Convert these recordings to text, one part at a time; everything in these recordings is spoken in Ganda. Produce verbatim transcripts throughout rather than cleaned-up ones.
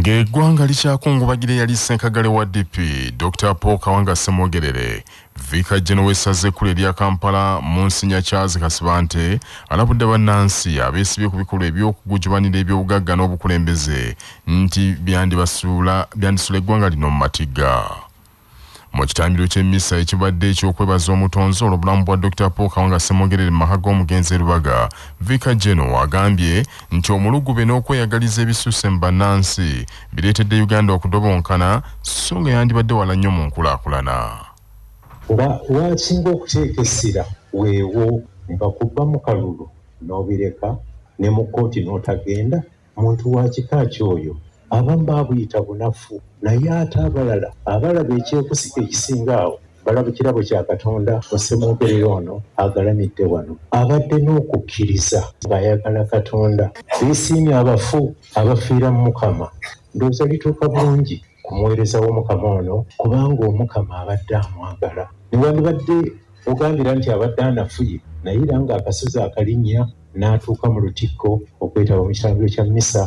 Ng'eggwanga likyakungubagira yali ssenkagale wa D P Doctor Paul Kawanga Ssemogerere Vika Jeno w'essaza ekkulu erya Kampala Monsinya Charles Kasibante alabudde bannansi abeesibye ku bikolwa eby'okugujubanira eby'obugagga n'obukulembeze nti byandibasuula byandisula eggwanga lino mu matigga. Mu kitambiro ky'emmisa ekibadde eky'okwebaza omutonzi olw'obulamu bwa Doctor Paul Kawanga Ssemogerere mu maka g'omugenzi Rubaga, Vika Jeno agambye nti omulugube n'okweyagaliza ebisusse mu bannansi bireetedde Uganda okudobonkana so nga yandibadde wala nnyo mu nkulaakulana. Nga wasinga okuteeka essira weewo nga kuva mu kalulu n'obireka ne mu kkooti n'otagenda, muntu wa kika ky'oyo abamu baabuyita bunafu, naye ate abalala abalaba ekyekusika ekisinga awo balaba ekirabo kya Katonda. Ssemogerere ono agalamidde wano abadde n'okukkiriza ng'ayagala Katonda. Beesiimye abafu abafiira mu Mukama, ndowooza lituuka bulungi kumuweereza w'Omukama ono kubanga Omukama abadde amwagala. Newandibadde ogambira nti abadde anafuye naye era ng'akasozi akalinnya n'atuuka mu lutikko okwetaba mu kitambiro kya mmisa.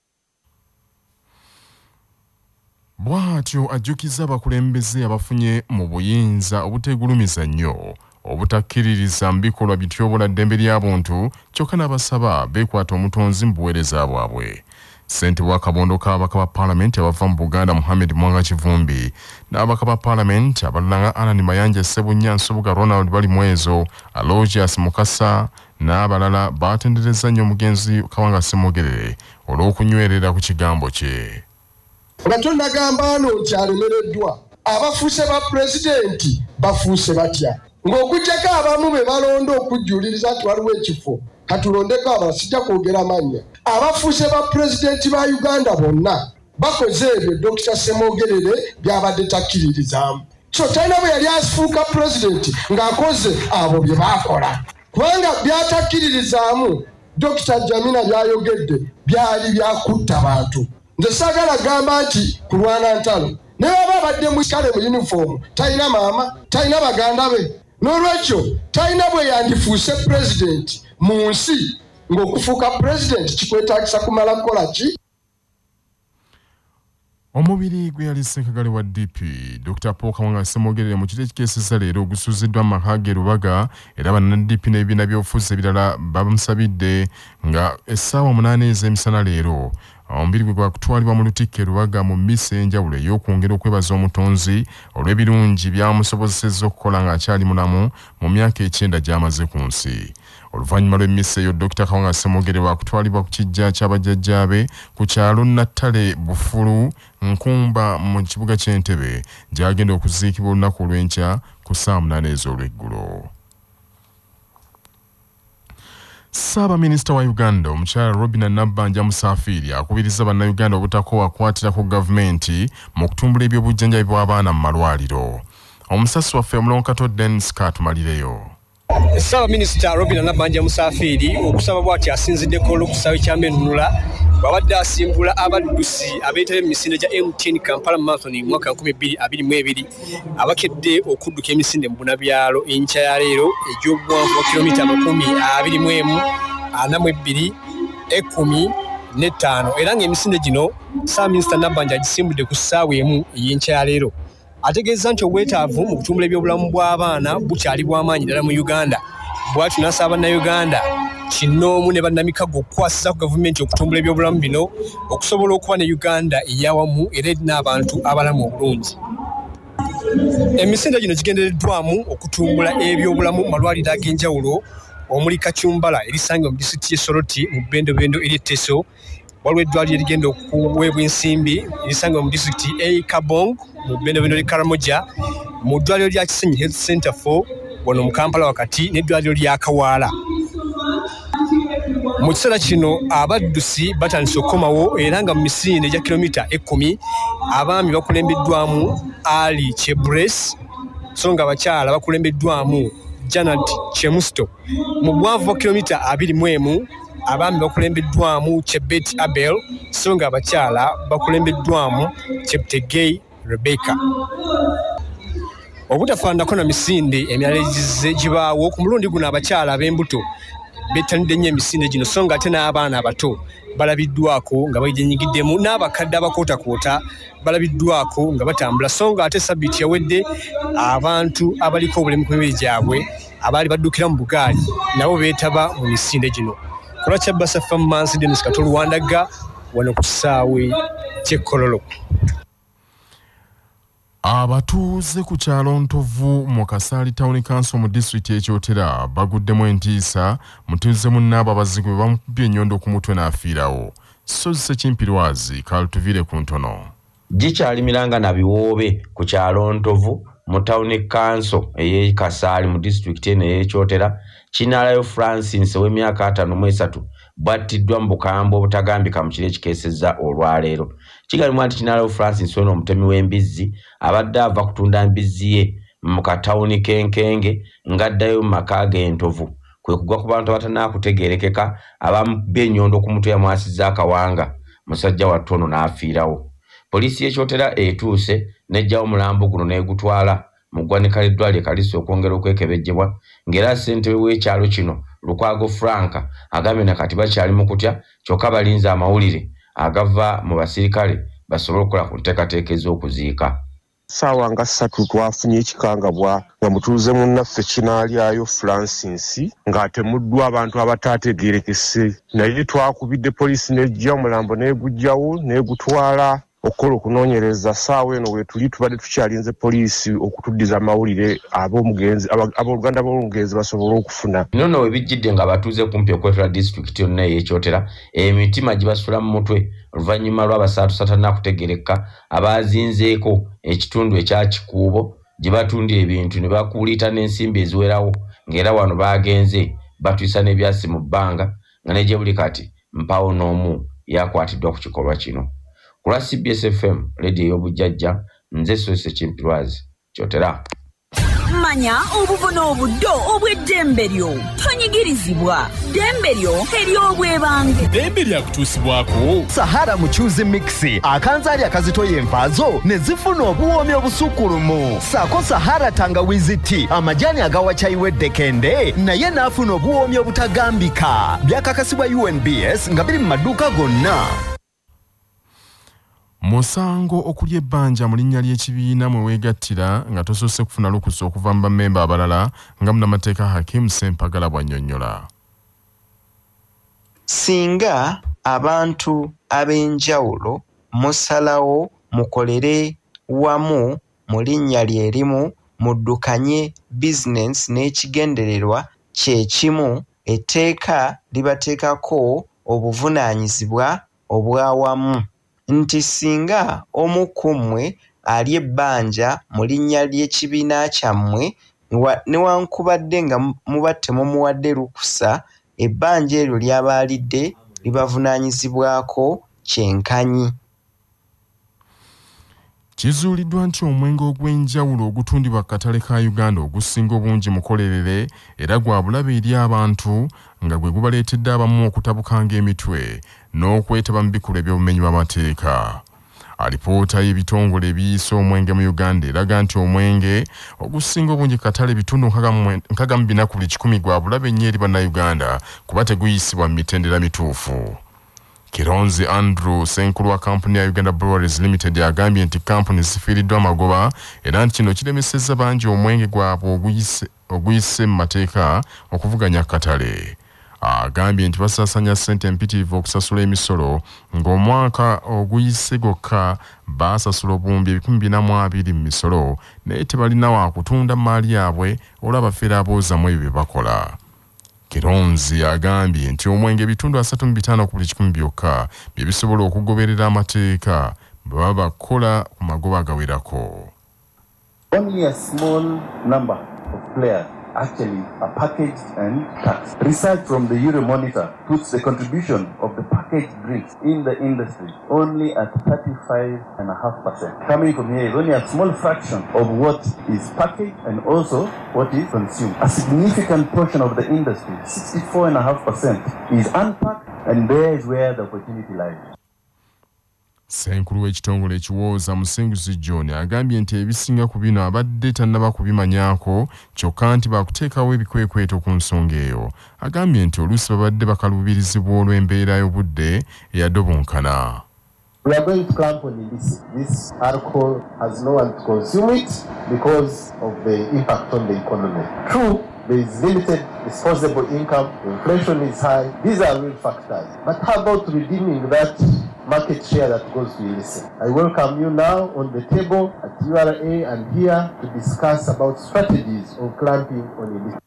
Bw'atyo ajjukiza abakulembeze abafunye mu buyinza obuteegulumiza nnyo obutakkiririza mu bikolwa bityobola ddembe ly'abuntu kyokka n'abasaba beekwata omutonzi mu buweereza bwabwe. Ssente wa kabondo k'ababaka ba Paalamenti abava mu Buganda Muhammad Mwanga Kivumbi n'ababaka ba Paalamenti abalala nga Alan Mayanja Ssebunya Nsubuga Ronald bali mwezo Aloysius Mukasa n'abalala baatendereza nnyo omugenzi Kawanga Ssemogerere olw'okunywerera ku kigambo kye. Katonda agamba ano nti alemereddwa abafuuse ba pulezidenti bafuuse batya, ng'okuggyako abamu be balonda okujjuliriza nti waliwo ekifo katulondeko abalala sijja kwogera mannya. Abafuuse ba pulezidenti ba Uganda bonna bakoze ebyo Dokita Ssemogerere byabadde takkiririzaamu. So talina bwe yali afuuka pulezidenti ng'akoze abo bye baakola, kubanga byatakkiririzaamu Dokita Jamina byayogedde byali byakutta bantu. Nze saagala gamba nti kulwana ntalo naye aba abadde mu kale mu uniform talina maama talina baganda be, n'olwekyo talina bwe yandifuuse pulezidenti mu nsi ng'okufuuka pulezidenti kikwetaagisa kumala kukola ki? Omubiri gwe yali ssenkagale wa D P Doctor Paul Kawanga Ssemogerere mu kiti ekikeeseza leero ogusuuziddwa mu maka ge Rubaga era banna D P n'ebibiina by'obufuzi ebirala bamusabidde nga essaawa munaana ez'emisana leero omubiri gwe gwakutwalibwa mu lutikko Rubaga mu mmisa enjawulo ey'okwongera okwebaza omutonzi olw'ebirungi byamusobozesezza okukola ng'akyali mulamu mu myaka ekyenda gy'amaze ku nsi. Oluvannyuma lw'emmisa eyo Doctor Kawanga Ssemogerere wakutwalibwa ku kijja ky'abajjajjaabe ku kyalo Nattale Bufulu Nkumba mu kibuga ky'Entebbe gy'agenda okuziikibwa olunaku olw'enkya ku ssaawa munaana ez'olweggulo. Ssaabaminisita wa Uganda omukyala Robina Nabbanja Musafiri akubiriza bannayuganda obutakoowakwatira ku gavumenti mu kutumbula ebyobujjanjabi bw'abaana mu malwaliro. Omusasi waffe Omulonkato Dennis Katumalireyo. Ssaabaminisita Robina Nabbanja Musafiri okusaba bw'ati asinziddeko olw'okusaba ekyamenunula bw'abadde asimbula abaddusi abeetaba emisinde gya M T N Kampala Marathon mu mwaka nkumi bbiri abiri mu ebiri abakedde okudduka emisinde mu bunabyalo enkya ya leero egy'obuwanvu bwa kilomita amakumi abiri mu emu ana mu ebbiri ekkumi n'ettaano era ng'emisinde gino Ssaabaminisita Nabbanja agisimbudde ku ssaawa emu ey'enkya ya leero. Ategeeza nti obwetaavu mu kutumbula ebyobulamu bw'abaana bukyali bw'amaanyi ddala mu Uganda. Bw'atyo n'asaba bannayuganda kinnoomu ne bannamikago okukwasiza ku gavumenti okutumbula ebyobulamu bino okusobola okuba ne Uganda ey'awamu era erina abantu abalamu obulungi. Emisinde gino gigendereddwamu okutumbula ebyobulamu mu malwaliro ag'enjawulo omuli Kakyumbala erisangibwa mu disitulikiti y'e Soroti mu bbendobendo ery'Etteso, waliwo eddwaliro erigenda okuweebwa ensimbi erisangibwa mu disitulikiti e Kabong mu bbendobendo ly'e Karamoja, mu ddwaliro lya Kisenyi Health Center for wano mu Kampala wakati n'eddwaliro lya Kawaala. Mu kiseera kino abaddusi batandise okukomawo era nga mu misinde egya kilomita ekkumi abaami bakulembeddwamu Ali Chebres so nga abakyala bakulembeddwamu Janet Chemusto. Mu bwanvu bwa kilomita abiri mu emu abaami bakulembeddwamu Chebet Abel so nga abakyala bakulembeddwamu Cheptegei Rebecca. Obutafaanako na misinde emirala egizze gibaawo ku mulundi guno abakyala ab'embuto bettanidde nnyo emisinde gino so nga ate n'abaana abato balabiddwako nga bajenyigiddemu n'abakadde abakootakoota balabiddwako nga batambula so nga ate sabbiiti yawedde abantu abaliko obulemu ku mibiri gyabwe abaali baddukira mu bugaali nabo beetaba mu misinde gino. Kulakya Basa Fammansi Dennis Katolu Wandaga wano ku kisaawe ky'Ekkololo. Abatuuze ku kyalo Ntovu mu Kasaali Town Council mu district y'Ekyotera baguddemu entiisa mutuuze munnaabo abazigwe bamukubye ennyondo ku mutwe n'afiirawo. So Ssekimpirwazi kalutuvire ku ntono. Gikyali Miranga na Biwoobe ku kyalo Ntovu mu Town Council ey'e Kasaali mu district eno y'Ekyotera Kinalayo Francis w'emyaka ataano mu esatu battiddwa mu bukambwe obutagambika mu kiro ekikeesezza olwaleero. Kigambibwa nti Kinalayo Francis ono omutemi w'embizzi abadde ava kutunda mbizzi ye mu katawuni kenkenge ng'addayo mu maka ge Ntovu kwe kugwa ku bantu abatanaakutegeerekeka abamubbye ennyondo ku mutwe yamwasizza akawanga musajja wattu ono n'afiirawo. Poliisi y'Ekyotera etuuse n'eggyawo omulambo guno n'egutwala mu ggwanika ly'eddwaliro e Kaliso okwongera okwekebejjebwa ng'era ssentebe w'ekyalo kino Lukwago Frank agambye na kati bakyali mu kutya kyokka balinze amawulire agava mu basirikale basobole okukola ku nteekateeka ez'okuziika. Ssaawa nga ssatu twafunye ekikangabwa nga mutuuze munnaffe Kinaalyayo Francis ng'atemuddwa abantu abataategeerekese naye twakubidde poliisi n'ejja omulambo n'eguggyawo n'egutwala okukola okunoonyereza. Ssaawa eno we tuli tubadde tukyalinze poliisi okutuddiza amawulire ab'omugenzi abooluganda b'omugenzi basobole okufuna. Nono we bijjidde nga batuuze kumpi okwetula disitulikiti yonna ey'Ekyotera emitima gibasula mu mutwe oluvannyuma lw'abasaatusata n'akutegereka abaazinzeeko ekitundu ekya Kikuubo gye batundira ebintu ne bakuulita n'ensimbi eziwerawo ng'era wano baagenze batwisa n'ebyasi mu bbanga nga ne gye buli kati mpawo n'omu yakwatiddwa ku kikolwa kino. Ku lwa C B S F M radio y'obujjajja nze Ssekimpirwazi Kyotera. Manya obuvuna obuddo obw'eddembe lyo tonyigirizibwa ddembe lyo ery'obwebange ddembe lyakutuusibwako Sahara Muchuzi Mixi akanzaali akazitoya envaazo ne zifuna obuwoomi obusukkulumu saako Sahara Tangawizi Tea amajani agawa chai weddekende naye n'afuna obuwoomi obutagambika byakakasibwa U N B S nga biri mu maduuka gonna. Musango okulya ebbanja mu linnya ly'ekibiina mwe weegattira nga tosoose kufuna lukusa okuva mu bammemba abalala nga munnamateeka Hakim Ssempagala bw'annyonnyola. Singa abantu ab'enjawulo musalawo mukolere wamu mu linnya lye limu muddukanye bizinensi n'ekigendererwa kye kimu etteeka libateekako obuvunaanyizibwa obwawamu. Nti singa omu ku mmwe ali ebbanja mu linnya ly'ekibiina kyammwe newankubadde nga muba temumuwadde lukusa ebbanja eryo ly'abaalidde libavunaanyizibwako kyenkanyi. Kizuuliddwa nti omwenge ogw'enjawulo ogutundibwa ku katale ka Uganda ogusinga obungi mukolerere era gwa bulabe eri abantu nga gwe gubaleetedde abamu okutabukanga emitwe n'okwetaba mu bikulu eby'obumenyi bw'amateeka. Alipoota y'ebitongole ebiyisa omwenge mu Uganda eraga nti omwenge ogusinga obungi katale bitundu nkaaga mu bina ku buli kikumi gwa bulabe nnyo eri bannayuganda kuba teguyisibwa mu mitendera mituufu. Kironzi Andrew Senkulu wa kampuni ya Uganda Breweries Limited agambye nti kampuni zifiiriddwa amagoba era nti kino kiremesezza bangi omwenge gwabwe oguyise mu mateeka okuvuganya katale. Agambye nti basaasanya ssente empitirivu okusasula emisolo ng'omwaka oguyise gwokka baasasula obuwumbi ebikumi bina mu abiri mu misolo naye tebalina wa kutunda maali yaabwe olwa bafeera aboozamu ebyo bye bakola. Kironzi agambye nti omwenge bitundu asatu mu bitaano ku buli kikumi byokka bye bisobola okugoberera amateeka bwe baba bakola ku magoba agawerako. Only a small number of players actually are packaged and taxed. Research from the Euro Monitor puts the contribution of the packaged drinks in the industry only at thirty-five point five percent. Coming from here is only a small fraction of what is packaged and also what is consumed. A significant portion of the industry, sixty-four point five percent, is unpacked, and there is where the opportunity lies. Ssenkulu w'ekitongole ekiwooza Musinguzi John agambye nti ebisinga ku bino abadde tannaba kubimanyaako kyokka nti baakuteekawo ebikwekweto ku nsonga eyo. Agambye nti oluusi babadde bakaluubirizibwa olw'embeera y'obudde eyadobonkana. We are going to clamp on this. This alcohol has no one to consume it because of the impact on the economy. True, there is limited disposable income, inflation is high. These are real factors. But how about redeeming that market share that goes to illicit? I welcome you now on the table at U R A and here to discuss about strategies of clamping on illicit.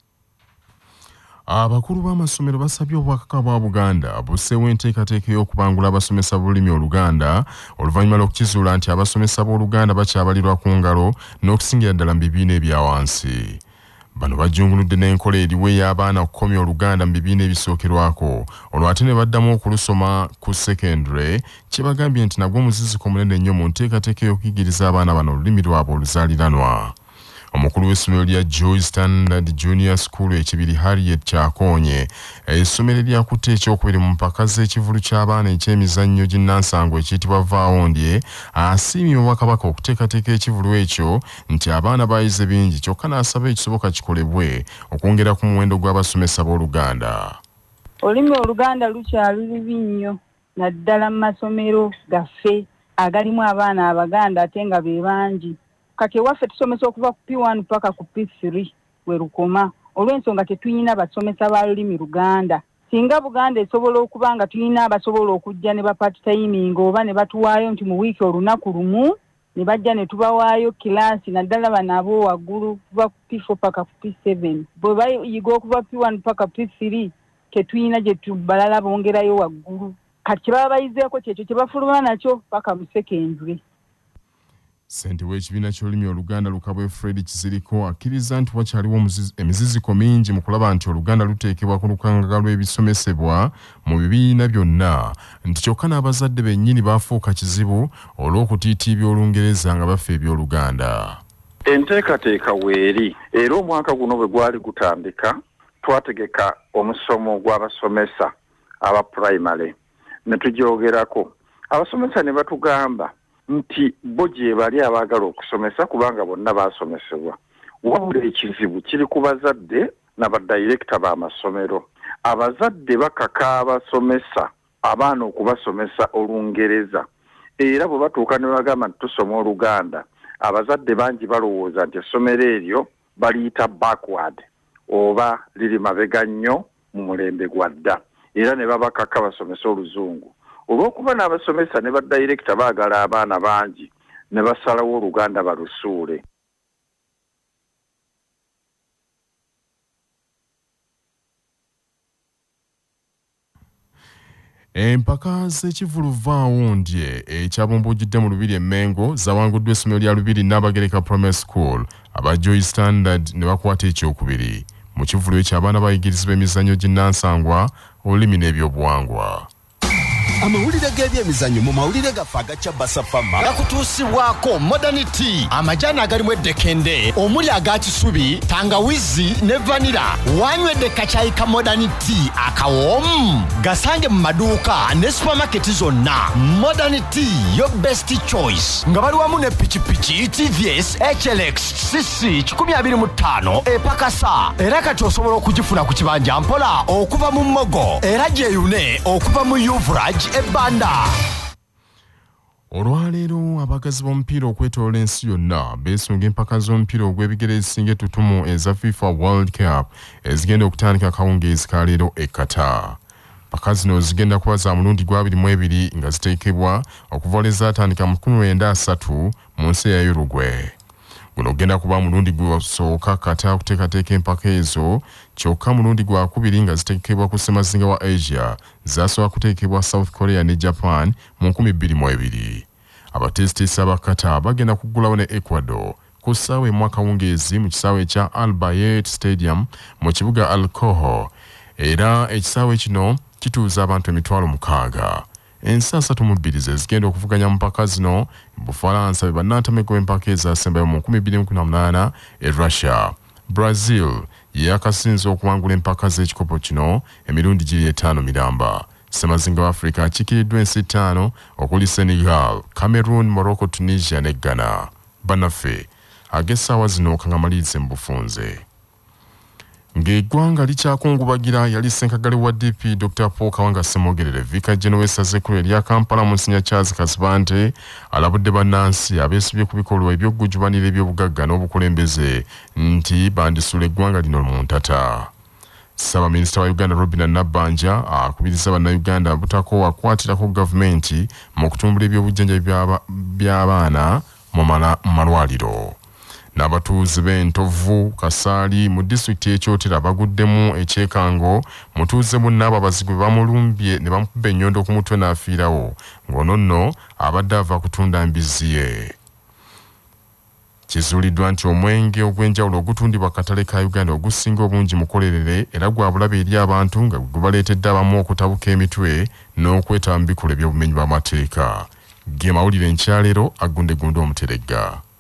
Abakulu b'amasomero basabye obwakaka bwa Buganda busseewo enteekateeka y'okubangula abasomesa b'olulimi Oluganda oluvannyuma lw'okukizuula nti abasomesa b'Oluganda bakyabalirwa ku ngalo n'okusingira ddala mu bibiina ebya wansi. Bano bajjunguludde n'enkola eriwo ey'abaana okukomya Oluganda mu bibiina ebisookerwako olwo ate ne baddamu okulusoma ku secondary kye bagambye nti nagwo omuziziko munene nnyo mu nteekateeka y'okuyigiriza abaana bano olulimi lwabwe oluzaaliranwa. Omukulu w'essomero lya Joy Standard Junior School ekibiri Harriet Kyakonye essomero lyakutte ekyokubiri mu mpaka z'ekivulu ky'abaana eky'emizannyo ginnansango ekiyitibwa Vaawondye asiimye Obwakabaka okuteekateeka ekivulu ekyo nti abaana bayize bingi kyokka n'asaba ekisoboka kikolebwe okwongera ku muwendo gw'abasomesa b'Oluganda. Olulimi Oluganda lukyali lubi nnyo naddala mu masomero gaffe agalimu abaana Abaganda ate nga be bangi. Kati waffe tusomesa okuva ku P one paka ku P three we lukoma olw'ensonga tetuyina basomesa ba lulimi Luganda. Singa Buganda esobola okuba nga tuyina abasobola okujja ne ba part timing oba ne batuwaayo nti mu wiiki olunaku lumu ne bajja ne tubawaayo kilaasi naddala bano abo waggulu kuva ku P four paka ku P seven. Bwe bayiga okuva P one paka P three tetuyina gye tubalala bongerayo waggulu. Kati kye baba bayizeeko kyekyo kye bafuluma nakyo paka mu secondary. Ssente w'ekibiina ky'olulimi Oluganda Lukabwe Fred Kiziriko akkiriza nti wakyaliwo emiziziko mingi mu kulaba nti Oluganda luteekebwa ku lukangaga lw'ebisomesebwa mu bibiina byonna nti kyokka n'abazadde bennyini baafuuka kizibu olw'okutiitiibya Olungereza nga baffe eby'Oluganda. Enteekateeka weeri era omwaka guno bwe gwali gutandika twategeka omusomo gw'abasomesa aba primary ne tugyogerako. Abasomesa ne batugamba nti bo gye bali abaagala okusomesa kubanga bonna baasomesebwa. Wabula ekizibu kiri ku bazadde n'abadirekita b'amasomero. Abazadde bakaka abasomesa abaana okubasomesa Olungereza era bwe batuuka ne bagamba nti tusoma Oluganda abazadde bangi balowooza nti essomero eryo baliyita backward oba liri mabega nnyo mu mulembe gwa dda era ne babakaka basomesa Oluzungu. Olw'okuba n'abasomesa ne badirekita baagala abaana bangi ne basalawo Oluganda balusuule. Empaka z'ekivulu Vaawondye ekyabumbujjidde mu Lubiri Emmengo zawanguddwa essomero lya Lubiri Nabagereka Primary School aba Joy Standard ne bakwata ekyokubiri. Mu kivulu ekyo abaana bayigirizibwa emizannyo ginnansango olulimi n'ebyobuwangwa. Amawulire g'ebyemizannyo mu mawulire gaffe agacya Basafama gakutuusibwako Modernity amajani agalimu eddekende omuli aga kisubi tangawizi ne vanira. Wanywedde kacayi ka Modernity akawoomu gasange mu maduuka ne supermarket zonna. Modernity yo best choice nga bali wamu ne pikipiki T V S H L X C C kikumi abiri mu ttaano epakasa era kati osobola okugifuna ku kibanja mpola okuva mu Mmogo era gyeyune okuva mu Yuvraj ebanda. Olwaleero abagazi b'omupiira okwetoola ensi yonna beesunga empaka z'omupiira ogw'ebigere ezisinga ettutumu eza FIFA World Cup ezigenda okutandika akawungeezi ka leero e Qatar. Mpaka zino zigenda kuba za mulundi gwa abiri mu ebiri nga ziteekebwa okuva lwe zaatandika mu kumi lwenda asatu mu nsi ya Uruguay. Guno genda kuba mulundi gwasooka Qatar okuteekateeka empaka ezo kyokka mulundi gwa kubiri nga ziteekebwa ku ssemazinga wa Asia zasooka kuteekebwa South Korea ne Japan mu nkumi bbiri mu ebiri. Abatesitesi aba Qatar bagenda kuggulawo ne Ecuador ku ssaawa emu akawungeezi mu kisaawe ekya Al Bayet Stadium mu kibuga Al Khoho era ekisaawe kino kituuza abantu emitwalo mukaaga. Ensi asatu mu bbiri ze zigenda okuvuganya mu mpaka zino Bufalansa be bannantameko b'empaka ezaasembayo mu nkumi bbiri mu kumi na munaana e Russia. Brazil ye yakasinze okuwangula empaka z'ekikopo kino emirundi giri etaano miramba. Ssemazinga wa Africa akikiddwa ensi ttaano okuli Senegal, Cameroon, Morocco, Tunisia ne Ghana. Bannaffe ag'essaawa zino kangamalirize mu bufunze. Ng'eggwanga likyakungubagira yali ssenkagale wa D P Doctor Paul Kawanga Ssemogerere Vika General w'essaza erya Kampala Monsignor Charles Kasibante alabudde bannansi abeesibye ku bikolwa eby'okugjubanira eby'obugagga n'obukulembeze nti bandisula eggwanga lino mu ntata. Ssaabaminisita wa Uganda Robinah Nabbanja akubiriza bannayuganda butako akwatirako gavumenti mu kutumbula ebyobujjanjabi by'abaana mu malwaliro. N'abatuuze b'Entovu Kasaali mu disitulikiti y'Ekyotera baguddemu ekyekango mutuuze munnaabo abazigu bamulumbye ne bamukuba ennyondo ku mutwe n'afiirawo ng'ono nno abadde ava kutunda mbizzi ye. Kizuuliddwa nti omwenge ogw'enjawulo ogutundibwa katale ka Uganda ogusinga obungi mukolerere era gwa bulabe eri abantu nga gubaleetedde abamu okutabuka emitwe n'okwetaba mu bikolwa eby'obumenyi bw'amateeka. Ge mawulire nkyaleero aggunde gundi omuteregga.